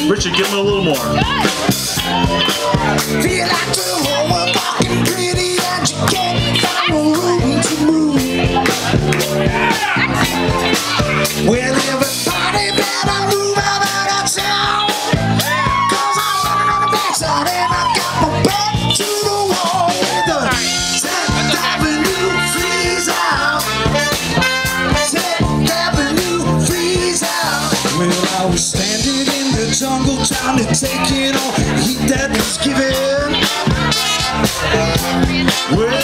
Richard, give him a little more. Feel like the whole world walking pretty and you can't find no room to move. Well, everybody better move out of town, 'cause I'm running on the backside and I got my back to the wall with the 10th Avenue freeze out. 10th Avenue freeze out. Well, I was standing in the jungle trying to take it on the heat that was given. Well,